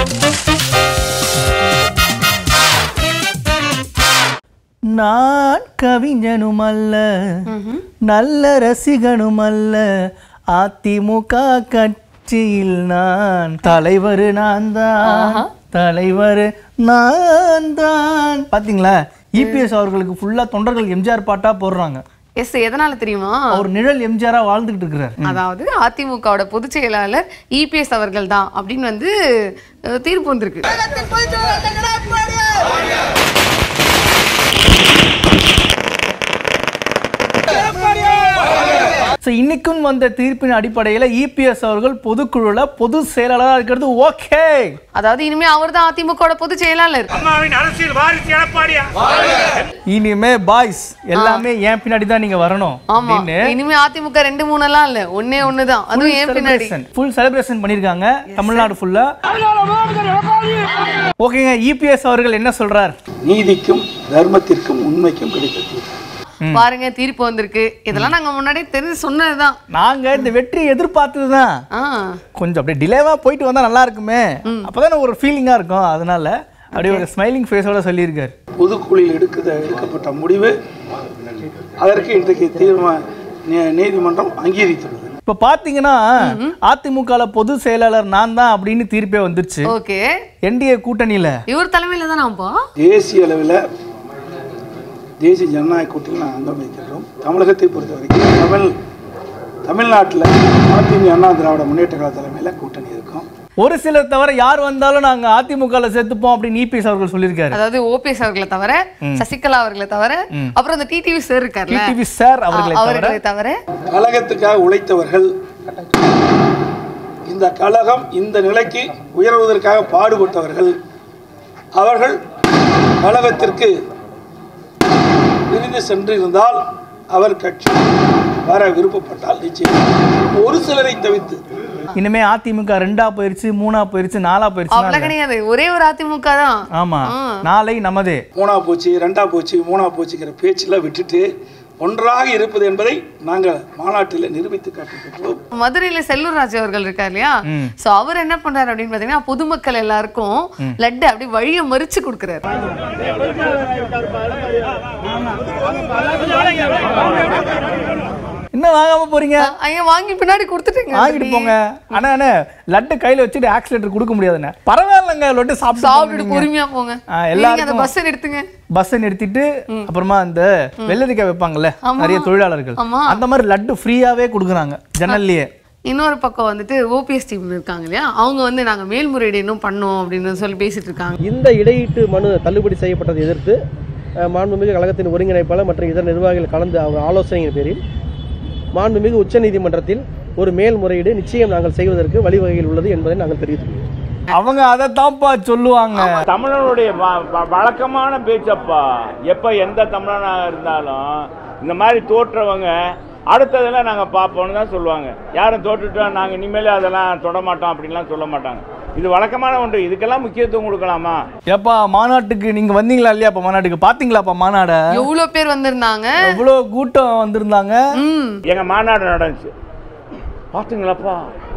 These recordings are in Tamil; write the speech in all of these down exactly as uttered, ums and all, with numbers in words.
நான் கவிஞனுமல்ல நல்ல ரசிகனுமல்ல அதிமுக கட்சியில் நான் தலைவர் நான் தான் தலைவர் நான் தான். பாத்தீங்களா இபிஎஸ் அவர்களுக்கு ஃபுல்லா தொண்டர்கள் எம்ஜிஆர் பாட்டா போடுறாங்க. எஸ் எதனால தெரியுமா? அவர் நிழல் எம்ஜிஆரா வாழ்ந்துகிட்டு இருக்கிறார். அதாவது அதிமுகவோட பொதுச் செயலாளர் இபிஎஸ் அவர்கள் தான் அப்படின்னு வந்து தீர்ப்பு வந்திருக்கு. இன்னைக்கும் வந்த தீர்ப்பின் அடிப்படையில் இபிஎஸ் அவர்கள் பொதுக்குழுல பொது செயலாளராக இருக்கிறது ஓகே. அதாவது இனிமே அவர் தான் அதிமுக பொதுச் செயலாளர். இனிமே பாய்ஸ் எல்லாமே ஏன் பின்னாடி தான் நீங்க வரணும். இனிமே அதிமுக ரெண்டு மூணு எல்லாம் இல்ல, ஒன்னே ஒண்ணுதான், அதுவும் ஏன் பின்னாடி. ஃபுல் செலிப்ரேஷன் பண்ணிருக்காங்க தமிழ்நாடு ஃபுல்லா. ஓகேங்க, இபிஎஸ் அவர்கள் என்ன சொல்றார்? நீதிக்கும் தர்மத்திற்கும் உண்மைக்கும் கிடைத்தது. பாருங்க தீர்ப்பு வந்திருக்கு. இதெல்லாம் நாங்க முன்னாடியே தெரிஞ்சு சொன்னதுதான். நாங்க இந்த வெற்றி எதிர்பார்த்ததுதான். கொஞ்சம் அப்படியே டிலேவா போயிட்டு வந்தா நல்லா இருக்குமே, அப்பதான் ஒரு ஃபீலிங்கா இருக்கும். அதனால அப்படியே ஒரு ஸ்மைலிங் ஃபேஸோட சொல்லியிருக்காரு. பொதுக்குழுவில் எடுக்க எடுக்கப்பட்ட முடிவு அதற்கு இன்றைக்கு தீர்மானம் நீதிமன்றம் அங்கீகரித்துள்ளது. இப்ப பாத்தீங்கன்னா அதிமுக பொது செயலாளர் நான் தான் அப்படின்னு தீர்ப்பே வந்துருச்சு. ஓகே, என்டிஏ கூட்டணியில இவர் தலைமையில தான் தேசிய அளவில் தேசிய ஜனநாயக கூட்டணியில் நான் அங்கம் வைக்கிறோம். தமிழகத்தை பொறுத்த வரைக்கும் தமிழ் தமிழ்நாட்டில் அதிமுக அண்ணா திராவிட முன்னேற்ற கழக தலைமையில் கூட்டணி இருக்கும். ஒரு சிலர் தவிர யார் வந்தாலும் நாங்க அதிமுக சேர்த்துப்போம் அப்படின்னு இபிஎஸ் அவர்கள் சொல்லியிருக்காரு. அதாவது ஓபிஎஸ் அவர்களை தவிர, சசிகலா அவர்களை தவிர, அப்புறம் அந்த டிடிவி சார் இருக்காரு, டிடிவி சார் அவர்களை தவிர கழகத்துக்காக உழைத்தவர்கள், இந்த கழகம் இந்த நிலைக்கு உயர்வதற்காக பாடுபட்டவர்கள், அவர்கள் கழகத்திற்கு பிரிந்து சென்றிருந்தால் அவர் கட்சி வர விருப்பப்பட்டால் நிச்சயம் ஒரு சிலரை தவிர்த்து. இனிமே அதிமுக ரெண்டா போயிருச்சு, மூணா போயிருச்சு, நாலா போயிருச்சு கிடையாது, ஒரே ஒரு அதிமுக தான். ஆமா, நாளை நமதே. மூணா போச்சு, ரெண்டா போச்சு, மூணா போச்சுங்கிற பேச்சில் விட்டுட்டு ஒன்றாக இருப்பது என்பதை நாங்கள் மாநாட்டில் நிரூபித்து காட்டியிருக்கிறோம். மதுரையில செல்லூர் ராஜ் அவர்கள் இருக்கார் இல்லையா, சோ அவர் என்ன பண்றாரு அப்படின்னு பாத்தீங்கன்னா பொதுமக்கள் எல்லாருக்கும் லட்டு அப்படி வழியை மறிச்சு கொடுக்கிறாரு. என்ன வாங்காம போறீங்க? ஐயா வாங்கி பின்னாடி கொடுத்துட்டீங்க, வாங்கிட்டு போங்க. ஆனா அண்ணே லட்டு கையில வச்சுட்டு ஆக்சிலேட்டர் கொடுக்க முடியாதுண்ணே. பரவாயில்லைங்க, லட்டு சாப்பிட்டு சாப்பிட்டு பொறுமையா போங்க. எல்லாரும் அந்த பஸ் நிறுத்துங்க, பஸ் நிறுத்திட்டு அப்புறமா அந்த வெள்ளரிக்காய் வைப்பாங்கல்ல நிறைய தொழிலாளர்கள், அந்த மாதிரி லட்டு ஃப்ரீயாவே கொடுக்குறாங்க ஜன்னல்லையே. இன்னொரு பக்கம் வந்துட்டு ஓபிஎஸ் டீம் இருக்காங்க இல்லையா, அவங்க வந்து நாங்க மேல்முறையீடு இன்னும் பண்ணோம் அப்படின்னு சொல்லி பேசிட்டு இருக்காங்க. இந்த இடையீட்டு மனு தள்ளுபடி செய்யப்பட்டதை எதிர்த்து மாண்புமிகு கழகத்தின் ஒருங்கிணைப்பாளர் மற்றும் இதர நிர்வாகிகள் கலந்து அவங்க ஆலோசனையின் பேரில் மாண்புமிகு உச்ச நீதிமன்றத்தில் ஒரு மேல்முறையீடு நிச்சயம் நாங்கள் செய்வதற்கு வழிவகையில் உள்ளது என்பதை நாங்கள் தெரிவித்துள்ளோம். அவங்க அதைத்தான்ப்பா சொல்லுவாங்க. தமிழனுடைய வழக்கமான பேச்சப்பா. எப்ப எந்த தமிழனா இருந்தாலும் இந்த மாதிரி தோற்றவங்க அடுத்ததெல்லாம் நாங்க பார்ப்போம்னு தான் சொல்லுவாங்க. யாரும் தோற்றுட்டோம் நாங்க இனிமேல் அதெல்லாம் தொட மாட்டோம் அப்படின்லாம் சொல்ல மாட்டாங்க. இது வழக்கமான ஒன்று. இதுக்கெல்லாம் முக்கியத்துவம் கொடுக்கலாமா? ஏப்பா மாநாட்டுக்கு நீங்க வந்தீங்களா இல்லையா? மாநாட்டுக்கு பாத்தீங்களாப்பா? மாநாட எவ்வளவு பேர் வந்திருந்தாங்க, எவ்வளவு கூட்டம் வந்திருந்தாங்க. எங்க மாநாடு நடந்துச்சு, பாத்தீங்களாப்பா?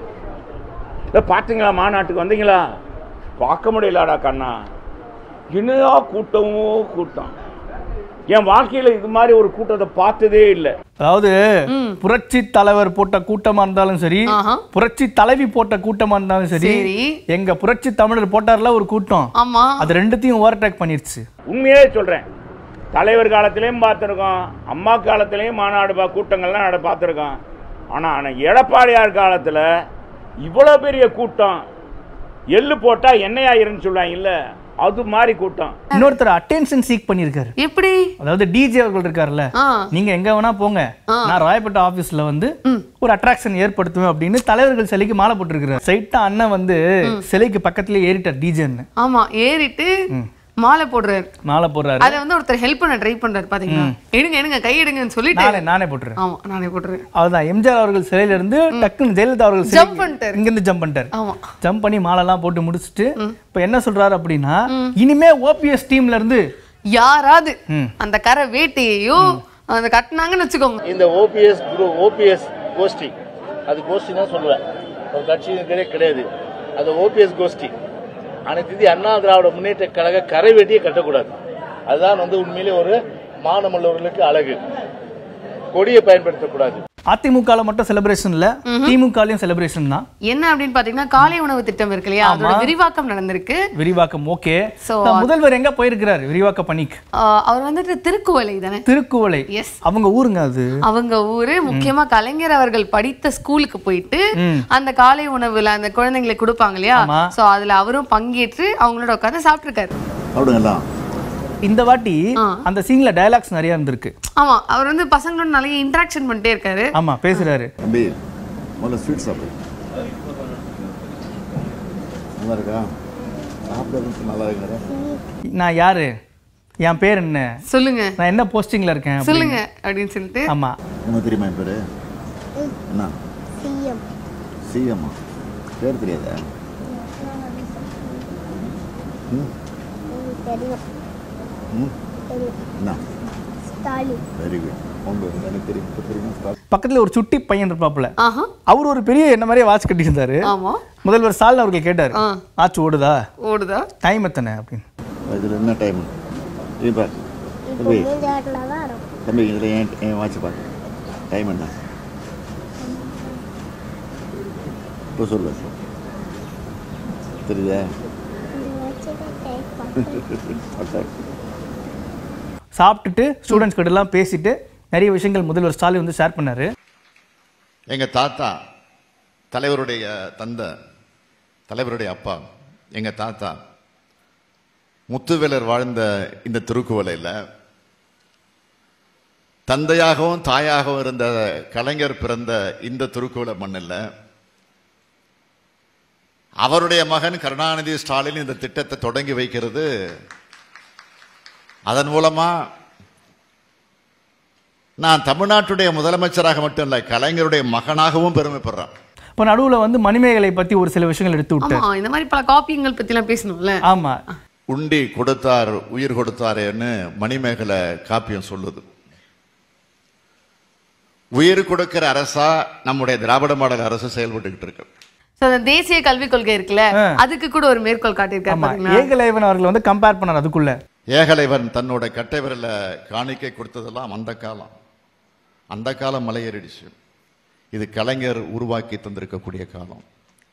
பாத்தீங்களா? மாநாட்டுக்கு வந்தீங்களா? பார்க்க முடியலடா கண்ணா, என்னையா கூட்டமோ கூட்டம். என் வாழ்க்கையில இது மாதிரி ஒரு கூட்டத்தை பார்த்ததே இல்லை. அதாவது புரட்சி தலைவர் போட்ட கூட்டமா இருந்தாலும் சரி, புரட்சி தலைவி போட்ட கூட்டமா இருந்தாலும் சரி, எங்க புரட்சி தமிழர் போட்டார்ல ஒரு கூட்டம், அது ரெண்டுத்தையும் ஓவர்டேக் பண்ணிருச்சு. உண்மையே சொல்றேன், தலைவர் காலத்திலையும் பார்த்துருக்கோம், அம்மா காலத்திலையும் மாநாடு கூட்டங்கள்லாம் நட பார்த்துருக்கோம். ஆனா எடப்பாடியார் காலத்துல இவ்வளவு பெரிய கூட்டம், எள்ளு போட்டா எண்ணெயாயிருன்னு சொல்லுவாங்க இல்ல, அது மாதிரி கூட்டம். இன்னொருத்தர் அட்டென்ஷன் சீக் பண்ணிருக்காரு. எப்படி? அதாவது டிஜே அவர்கள் இருக்காருல்ல, நீங்க எங்க வேணா போங்க, நான் ராயப்பேட்டை ஆபீஸ்ல வந்து ஒரு அட்ராக்ஷன் ஏற்படுத்துவேன் அப்படின்னு தலைவர்கள் சிலைக்கு மாலை போட்டுருக்காரு. சைட்டா அண்ணன் வந்து சிலைக்கு பக்கத்துல ஏறிட்டார் டிஜேன்னு. ஆமா, ஏறிட்டு மாலை போடுறாரு. மாலை போடுறாரு. அத வந்து ஒருத்தர் ஹெல்ப் பண்ண ட்ரை பண்றாரு பாத்தீங்களா? எடுங்க எடுங்க கை எடுங்கன்னு சொல்லிட்டு நானே நானே போடுறேன். ஆமா நானே போடுறேன். அதுதான் எம்ஜிஆர் அவர்கள் சிலையில இருந்து டக்குன்னு ஜெயலலிதா அவர்கள் ஜம்ப் பண்ணிட்டாரு. இங்க இருந்து ஜம்ப் பண்ணிட்டாரு. ஆமா, ஜம்ப் பண்ணி மாலை எல்லாம் போட்டு முடிச்சிட்டு இப்ப என்ன சொல்றாரு அப்படின்னா, இனிமே ஓபிஎஸ் டீம்ல இருந்து யாராவது அந்த கரை வேட்டையையும் அந்த கட்டினாங்கன்னு வச்சுக்கோங்க, இந்த ஓபிஎஸ் ஓபிஎஸ் கோஷ்டி, அது கோஷ்டி தான் சொல்லுவேன், ஒரு கட்சி கிடையாது, அது ஓபிஎஸ் கோஷ்டி. அனைத்து இந்திய அண்ணா திராவிட முன்னேற்ற கழக கரை வெட்டியை கட்டக்கூடாது. அதுதான் வந்து உண்மையிலே ஒரு மாணவர்களுக்கு அழகு. கொடியை பயன்படுத்தக்கூடாது. அதிமுக மட்டும் செலிப்ரேஷன் இல்ல, திமுகலயும் செலிப்ரேஷன் தான். என்ன அப்படின்னு பாத்தீங்கன்னா காலை உணவு திட்டம் இருக்கு இல்லையா, அதோட விரிவாக்கம் நடந்திருக்கு. விரிவாக்கம் ஓகே. முதல்வர் எங்க போயிருக்கிறாரு விரிவாக்க பணிக்கு? அவர் வந்துட்டு திருக்குவளை தானே? திருக்குவளை. எஸ். அவங்க ஊருங்க அது. அவங்க ஊரு முக்கியமா கலைஞர் அவர்கள் படித்த ஸ்கூலுக்கு போயிட்டு அந்த காலை உணவுல அந்த குழந்தைங்களுக்கு கொடுப்பாங்க இல்லையா, சோ அதுல அவரும் பங்கேற்று அவங்களோட உட்கார்ந்து சாப்பிட்டு இருக்காரு. இந்த வாட்டி அந்த சீன்ல டயலாக்ஸ் நிறைய இருந்திருக்கு. ஆமா, அவர் வந்து பசங்களோட நிறைய இன்டராக்ஷன் பண்ணிட்டே இருக்காரு. ஆமா, பேசுறாரு. தம்பி முதல்ல ஸ்வீட் சாப்பிடு. நல்லா இருக்கா? சாப்பிடுறது நல்லா இருக்கா? நான் யாரு, என் பேர் என்ன சொல்லுங்க, நான் என்ன போஸ்டிங்ல இருக்கேன் சொல்லுங்க அப்படின்னு சொல்லிட்டு. ஆமா, உனக்கு தெரியுமா என் பேரு என்ன? சிஎம். சிஎம் பேர் தெரியாதா? தெரியும். பக்கத்துல ஒரு சுட்டி பையன் இருப்பாப்புல, அவர் ஒரு பெரிய என்ன மாதிரி வாட்ச் கட்டி இருந்தாரு. முதல்வர் ஸ்டாலின் அவர்கள் கேட்டாரு, வாட்ச் ஓடுதா ஓடுதா டைம் எத்தனை அப்படின்னு. இதுல என்ன டைம் தம்பி? இதுல ஏன் வாட்ச் பாரு, டைம் என்ன இப்போ சொல்லு, தெரியுதா? சாப்பிட்டுட்டு ஸ்டூடெண்ட்ஸ் கிட்ட எல்லாம் பேசிட்டு நிறைய விஷயங்கள் முதல்வர் ஸ்டாலின் வந்து ஷேர் பண்ணாரு. எங்க தாத்தா தலைவருடைய தந்தை, தலைவருடைய அப்பா, எங்க தாத்தா முத்துவேலர் வாழ்ந்த இந்த திருக்குவளையில் தந்தையாகவும் தாயாகவும் இருந்த கலைஞர் பிறந்த இந்த திருக்குவளை மண்ணில் அவருடைய மகன் கருணாநிதி ஸ்டாலின் இந்த திட்டத்தை தொடங்கி வைக்கிறது. அதன் மூலமா நான் தமிழ்நாட்டுடைய முதலமைச்சராக மட்டும் இல்லை, கலைஞருடைய மகனாகவும் பெருமைப்படுறேன். இப்போ நடுவில் வந்து மணிமேகலை பத்தி ஒரு சில விஷயங்கள் எடுத்து விட்டார். இந்த மாதிரி பல காப்பியங்கள் பத்தி எல்லாம் பேசணும்ல. ஆமா, உண்டி கொடுத்தார் உயிர் கொடுத்தாரேன்னு மணிமேகலை காப்பியம் சொல்லுது. உயிர் கொடுக்கிற அரசா நம்முடைய திராவிட மாடல் அரசு செயல்பட்டுக்கிட்டு இருக்கு. தேசிய கல்விக் கொள்கை இருக்குல்ல, அதுக்கு கூட ஒரு மேற்கோள் காட்டியிருக்காரு. ஏகலைவன் அவர்கள் வந்து கம்பேர் பண்ணார். அதுக்குள்ள ஏகலைவன் தன்னோட கட்டை விரல காணிக்கை கொடுத்ததெல்லாம் அந்த காலம், அந்த காலம் மலையேறிடுச்சு. இது கலைஞர் உருவாக்கி தந்திருக்கக்கூடிய காலம்.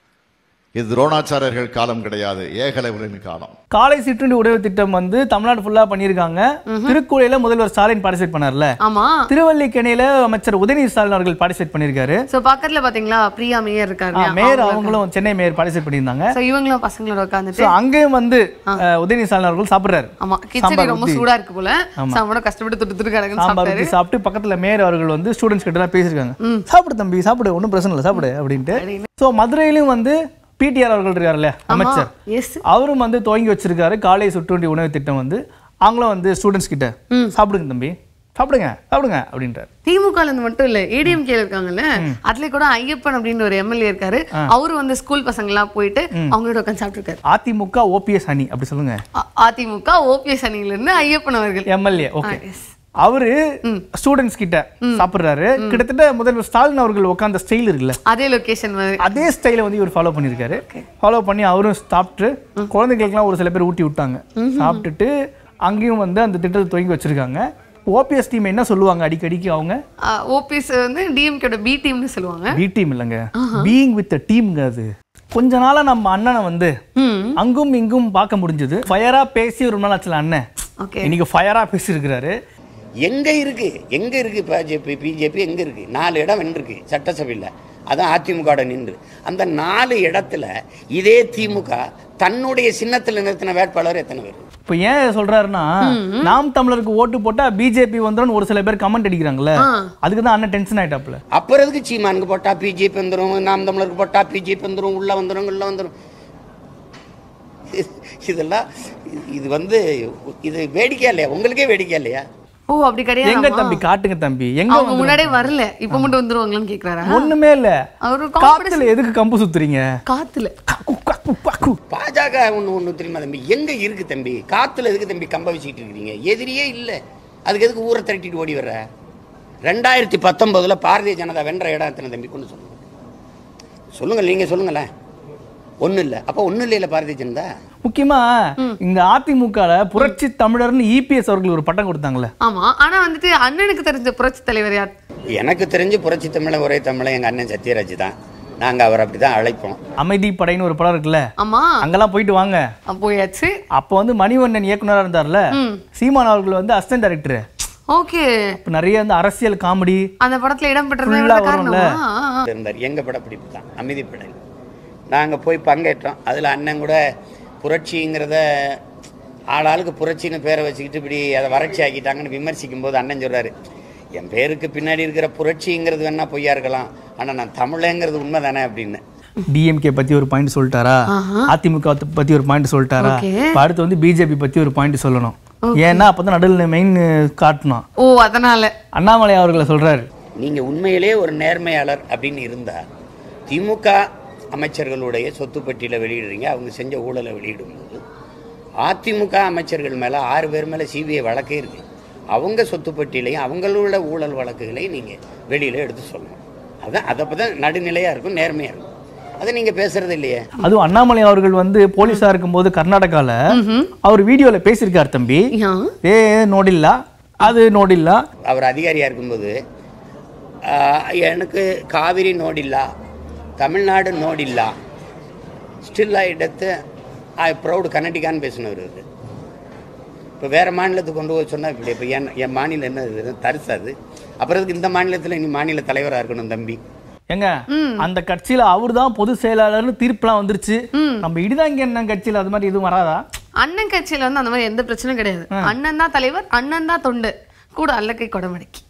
இது துரோணாச்சாரியர்கள் காலம் கிடையாது, ஏகலைவனின் காலம். காலை சிற்றுண்டி உணவு திட்டம் வந்து தமிழ்நாடு ஃபுல்லா பண்ணிருக்காங்க. திருக்குவளையில முதல்வர் ஸ்டாலின் பார்ட்டிசிபேட் பண்ணார்ல. ஆமா, திருவல்லிக்கேணியில அமைச்சர் உதயநிதி ஸ்டாலின் அவர்கள் பார்ட்டிசிபேட் பண்ணிருக்காரு. சோ பக்கத்துல பாத்தீங்களா பிரியா மேயர் இருக்காங்க, மேயர் அவங்களும் சென்னை மேயர் பார்ட்டிசிபேட் பண்ணிருந்தாங்க. சோ இவங்களும் பசங்களோட உட்கார்ந்துட்டு அங்கேயும் வந்து உதயநிதி ஸ்டாலின் அவர்கள் சாப்பிடுறாரு. ஆமா, கிச்சடி ரொம்ப சூடா இருக்கு போல, சாப்பிட கஷ்டப்பட்டு தொட்டு தொட்டு கடங்க சாப்பிட்டாரு. சாப்பிட்டு பக்கத்துல மேயர் அவர்கள் வந்து ஸ்டூடண்ட்ஸ் கிட்ட எல்லாம் பேசிருக்காங்க, சாப்பிடு தம்பி சாப்பிடு, ஒன்றும் பிரச்சனை இல்லை சாப்பிடு அப்படின்ட்டு. சோ மதுரையிலும் வந்து பிடிஆர் அவர்கள் இருக்காருல்ல அமைச்சர், அவரும் வந்து துவங்கி வச்சிருக்காரு காலை சுற்றுண்டி உணவு திட்டம். வந்து அவங்களும் வந்து ஸ்டூடெண்ட்ஸ் கிட்ட சாப்பிடுங்க தம்பி சாப்பிடுங்க சாப்பிடுங்க அப்படின்றாரு. திமுக மட்டும் இல்ல, ஏடிஎம்கே இருக்காங்கல்ல, அதுல கூட ஐயப்பன் அப்படின்னு ஒரு எம்எல்ஏ இருக்காரு. அவரு வந்து ஸ்கூல் பசங்க எல்லாம் போயிட்டு அவங்களோட உட்காந்து சாப்பிட்டு இருக்காரு. அதிமுக ஓபிஎஸ் அணி அப்படி சொல்லுங்க. அதிமுக ஓபிஎஸ் அணியில இருந்து ஐயப்பன் அவர்கள் எம்எல்ஏ. ஓகே, அவரு ஸ்டூடெண்ட்ஸ் கிட்ட சாப்பிடுறாரு. கிட்டத்தட்ட முதல்வர் ஸ்டாலின் அவர்கள் உட்கார்ந்த ஸ்டைல் இருக்குல்ல, அதே லொகேஷன் அதே ஸ்டைல வந்து இவர் ஃபாலோ பண்ணிருக்காரு. ஃபாலோ பண்ணி அவரும் சாப்பிட்டு குழந்தைகளுக்குலாம் ஒரு சில பேர் ஊட்டி விட்டாங்க. சாப்பிட்டுட்டு அங்கேயும் வந்து அந்த திட்டத்தை துவங்கி வச்சிருக்காங்க. ஓபிஎஸ் டீம் என்ன சொல்லுவாங்க அடிக்கடிக்கு? அவங்க ஓபிஎஸ் வந்து டிஎம்கேட பி டீம்னு சொல்லுவாங்க. பி டீம் இல்லங்க, பீயிங் வித் தி டீம்ங்க. அது கொஞ்ச நாளா நம்ம அண்ணனை வந்து அங்கும் இங்கும் பார்க்க முடிஞ்சது. ஃபயரா பேசி ஒரு நாள் ஆச்சுல அண்ணன், இன்னைக்கு ஃபயரா பேசி இருக்கிறாரு. எங்க இருக்கு எங்க இருக்கு பிஜேபி பிஜேபி எங்க இருக்கு? நாலு இடம் வென்றிருக்கு சட்டசபையில், அதான் அதிமுக நின்று. அந்த நாலு இடத்துல இதே திமுக தன்னுடைய சின்னத்தில் நிறுத்தின வேட்பாளர் எத்தனை பேர்? இப்போ ஏன் சொல்றாருன்னா, நாம் தமிழருக்கு ஓட்டு போட்டா பிஜேபி வந்துடும் ஒரு சில பேர் கமெண்ட் அடிக்கிறாங்கல்ல, அதுக்கு தான் அண்ணன் டென்ஷன் ஆயிட்டாப்ல. அப்புறம் எதுக்கு சீமானுக்கு போட்டா பிஜேபி வந்துடும், நாம் தமிழருக்கு போட்டா பிஜேபி வந்துடும், உள்ள வந்துடும் உள்ள வந்துடும். இதெல்லாம் இது வந்து இது வேடிக்கையா இல்லையா? உங்களுக்கே வேடிக்கையா இல்லையா? ஓ அப்படி கிடையாது. எங்க தம்பி காட்டுங்க தம்பி, எங்க அவங்க முன்னாடியே வரல, இப்ப மட்டும் வந்துருவாங்களான்னு கேக்குறாரா? ஒண்ணுமே இல்ல, அவரு காத்துல எதுக்கு கம்பு சுத்துறீங்க? காத்துல பாஜக ஒண்ணு ஒண்ணு தெரியுமா தம்பி? எங்க இருக்கு தம்பி? காத்துல எதுக்கு தம்பி கம்ப வச்சுக்கிட்டு இருக்கீங்க? எதிரியே இல்ல, அதுக்கு எதுக்கு ஊரை திரட்டிட்டு ஓடி வர்ற? ரெண்டாயிரத்தி பத்தொன்பதுல பாரதிய ஜனதா வென்ற இடம் எத்தனை தம்பி? கொண்டு சொல்லுங்க சொல்லுங்க, நீங்க சொல்லுங்களேன். ஒன்றும் இல்லை. அப்போ ஒன்றும் இல்லையில பாரதிய ஜனதா. முக்கியமா இங்க அதிமுகல புரட்சி தமிழர்னு இபிஎஸ் அவர்கள் ஒரு பட்டம் கொடுத்தாங்களே. ஆமா, ஆனா வந்துட்டு அண்ணனுக்கு தெரிஞ்ச புரட்சி தலைவர் யார்? எனக்கு தெரிஞ்சு புரட்சி தமிழன் ஒரே தமிழன் எங்க அண்ணன் சத்யராஜ் தான். நாங்க அவர் அப்படிதான் அழைப்போம். அமைதி படைன்னு ஒரு படம் இருக்குல்ல, ஆமா, அங்கெல்லாம் போயிட்டு வாங்க. போயாச்சு. அப்போ வந்து மணிவண்ணன் இயக்குனரா இருந்தார்ல, சீமான் அவர்கள் வந்து அசிஸ்டன்ட் டைரக்டர். ஓகே. இப்ப நிறைய வந்து அரசியல் காமெடி அந்த படத்துல இடம் பெற்றதுல எங்க படப்பிடிப்பு தான் அமைதி படை. நாங்க போய் பங்கேற்றோம். அதுல அண்ணன் கூட புரட்சிங்கிறத ஆளாளுக்கு புரட்சின்னு பேரை வச்சுக்கிட்டு இப்படி அதை வறட்சி ஆக்கிட்டாங்கன்னு விமர்சிக்கும் போது அண்ணன் சொல்றாரு, என் பேருக்கு பின்னாடி இருக்கிற புரட்சிங்கிறது வேணா பொய்யா இருக்கலாம், ஆனா நான் தமிழங்கிறது உண்மை தானே அப்படின்னு. டிஎம்கே பத்தி ஒரு பாயிண்ட் சொல்லிட்டாரா, அதிமுக பத்தி ஒரு பாயிண்ட் சொல்லிட்டாரா, அடுத்து வந்து பிஜேபி பத்தி ஒரு பாயிண்ட் சொல்லணும். ஏன்னா அப்பதான் நடுவில் மெயின் காட்டணும். ஓ, அதனால அண்ணாமலை அவர்களை சொல்றாரு, நீங்க உண்மையிலே ஒரு நேர்மையாளர் அப்படின்னு இருந்தா திமுக அமைச்சர்களுடைய சொத்து பட்டியலை வெளியிடுறீங்க, அவங்க செஞ்ச ஊழலை வெளியிடும்போது அதிமுக அமைச்சர்கள் மேல ஆறு பேர் மேல சிபிஐ வழக்கே இருக்கு. அவங்க சொத்து பட்டியலையும் அவங்களோட ஊழல் வழக்குகளையும் நீங்க வெளியில எடுத்து சொல்லணும். அதான் அதை அப்பதான் நடுநிலையா இருக்கும், நேர்மையா இருக்கும். அதை நீங்க பேசுறது இல்லையே. அதுவும் அண்ணாமலை அவர்கள் வந்து போலீஸா இருக்கும் போது கர்நாடகால அவர் வீடியோல பேசியிருக்காரு, தம்பி ஏ நோடில்லா அது நோடில்லா. அவர் அதிகாரியா இருக்கும்போது எனக்கு காவிரி நோடில்லா, தமிழ்நாடு நோடில்லா, ஸ்டில் எடுத்து ஐ ப்ரௌடு கர்நாடிகான்னு பேசினவர். இது இப்போ வேறு மாநிலத்துக்கு கொண்டு போய் சொன்னால் இப்படி இப்போ என் என் மாநிலம் என்ன இது தரிசாது, அப்புறம் இந்த மாநிலத்தில் நீ மாநில தலைவராக இருக்கணும் தம்பி. எங்க அந்த கட்சியில அவர் தான் பொது செயலாளர்னு தீர்ப்புலாம் வந்துருச்சு. நம்ம இடிதாங்கி அண்ணன் கட்சியில அது மாதிரி எதுவும் வராதா? அண்ணன் கட்சியில வந்து அந்த மாதிரி எந்த பிரச்சனையும் கிடையாது. அண்ணன் தான் தலைவர், அண்ணன் தான் தொண்டு, கூட அல்லக்கை கொடமடக்கி.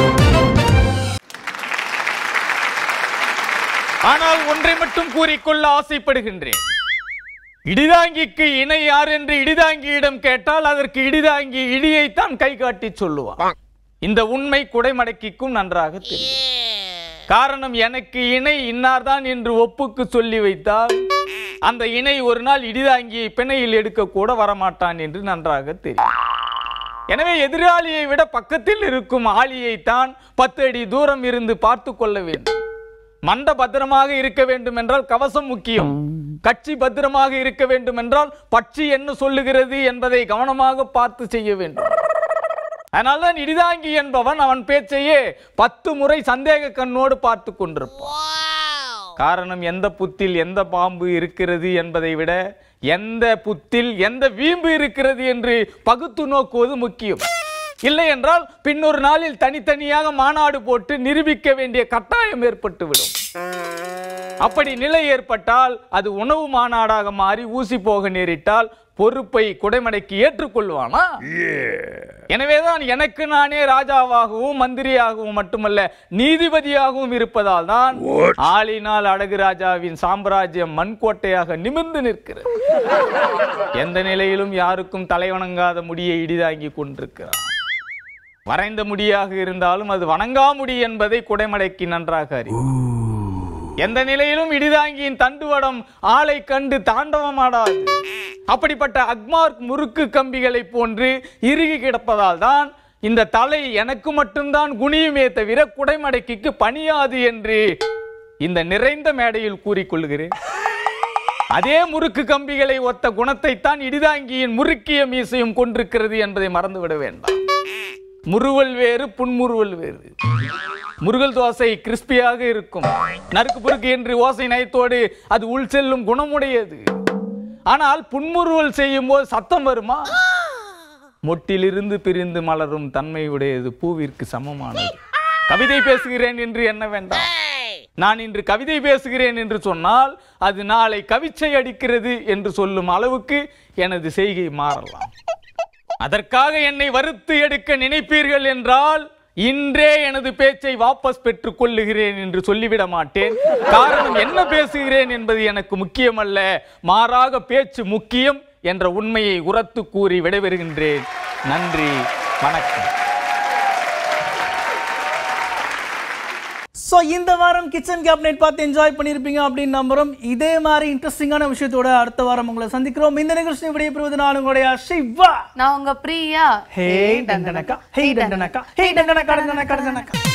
ஆனால் ஒன்றை மட்டும் கூறிக்கொள்ள ஆசைப்படுகின்றேன், இடிதாங்கிக்கு இணை யார் என்று இடிதாங்கியிடம் கேட்டால் அதற்கு இடிதாங்கி இடியைத்தான் கை காட்டி சொல்லுவான். இந்த உண்மை குடைமடக்கிக்கும் நன்றாக தெரியும். காரணம், எனக்கு இணை இன்னார்தான் என்று ஒப்புக்கு சொல்லி வைத்தால் அந்த இணை ஒரு நாள் இடிதாங்கியை பிணையில் எடுக்க கூட வரமாட்டான் என்று நன்றாக தெரியும். எனவே எதிராளியை விட பக்கத்தில் இருக்கும் ஆளியைத்தான் பத்து அடி தூரம் இருந்து பார்த்து கொள்ள வேண்டும். மண்ட பத்திரமாக இருக்க வேண்டும் என்றால் கவசம் முக்கியம். கட்சி பத்திரமாக இருக்க வேண்டும் என்றால் பட்சி என்ன சொல்லுகிறது என்பதை கவனமாக பார்த்து செய்ய வேண்டும். அதனால்தான் இடிதாங்கி என்பவன் அவன் பேச்சையே பத்து முறை சந்தேக கண்ணோடு பார்த்து கொண்டிருப்பான். காரணம், எந்த புத்தில் எந்த பாம்பு இருக்கிறது என்பதை விட எந்த புத்தில் எந்த வீம்பு இருக்கிறது என்று பகுத்து நோக்குவது முக்கியம். இல்லை என்றால் பின்னொரு நாளில் தனித்தனியாக மாநாடு போட்டு நிரூபிக்க வேண்டிய கட்டாயம் ஏற்பட்டுவிடும். அப்படி நிலை ஏற்பட்டால் அது உணவு மாநாடாக மாறி ஊசி போக நேரிட்டால் பொறுப்பை குடைமடக்கி ஏற்றுக்கொள்வானா? எனவேதான் எனக்கு நானே ராஜாவாகவும் மந்திரியாகவும் மட்டுமல்ல நீதிபதியாகவும் இருப்பதால் தான் ஆளினால் அழகு ராஜாவின் சாம்ராஜ்யம் மண்கோட்டையாக நிமிர்ந்து நிற்கிறது. எந்த நிலையிலும் யாருக்கும் தலைவணங்காத முடியை இடிதாங்கி கொண்டிருக்கிறார். வரைந்த முடியாக இருந்தாலும் அது வணங்கா முடி என்பதை குடைமடக்கி நன்றாக அறிவு. எந்த நிலையிலும் இடிதாங்கியின் தண்டுவடம் ஆளை கண்டு தாண்டவமாடாது. அப்படிப்பட்ட அக்மார்க் முறுக்கு கம்பிகளை போன்று இறுகி கிடப்பதால் தான் இந்த தலை எனக்கு மட்டும்தான் குனியுமே தவிர குடைமடக்கிக்கு பணியாது என்று இந்த நிறைந்த மேடையில் கூறிக்கொள்கிறேன். அதே முறுக்கு கம்பிகளை ஒத்த குணத்தை தான் இடிதாங்கியின் முறுக்கிய மீசையும் கொண்டிருக்கிறது என்பதை மறந்துவிட வேண்டாம். முறுவல் வேறு புன்முறுவல் வேறு. முருகல் தோசை கிறிஸ்பியாக இருக்கும், நறுக்கு புருக்கு என்று ஓசை நயத்தோடு அது உள் செல்லும் குணமுடையது. ஆனால் புன்முறுவல் செய்யும் போது சத்தம் வருமா? மொட்டிலிருந்து பிரிந்து மலரும் தன்மையுடையது பூவிற்கு சமமானது. கவிதை பேசுகிறேன் என்று எண்ண வேண்டாம். நான் இன்று கவிதை பேசுகிறேன் என்று சொன்னால் அது நாளை கவிச்சை அடிக்கிறது என்று சொல்லும் அளவுக்கு எனது செய்கை மாறலாம். அதற்காக என்னை வறுத்து எடுக்க நினைப்பீர்கள் என்றால் இன்றே எனது பேச்சை வாபஸ் பெற்றுக் கொள்ளுகிறேன் என்று சொல்லிவிட மாட்டேன். காரணம், என்ன பேசுகிறேன் என்பது எனக்கு முக்கியமல்ல, மாறாக பேச்சு முக்கியம் என்ற உண்மையை உரத்து கூறி விடைபெறுகின்றேன். நன்றி, வணக்கம். ஸோ இந்த வாரம் கிச்சன் கேபினெட் பார்த்து என்ஜாய் பண்ணியிருப்பீங்க அப்படின்னு நம்புறோம். இதே மாதிரி இன்ட்ரெஸ்டிங்கான விஷயத்தோட அடுத்த வாரம் உங்களை சந்திக்கிறோம். இந்த நிகழ்ச்சி விடைபெறுவது நான் உங்களுடைய சிவா, நான் உங்க பிரியா. ஹே டண்டனக்கா, ஹே டண்டனக்கா, ஹே டண்டனக்கா, டண்டனக்கா, டண்டனக்கா.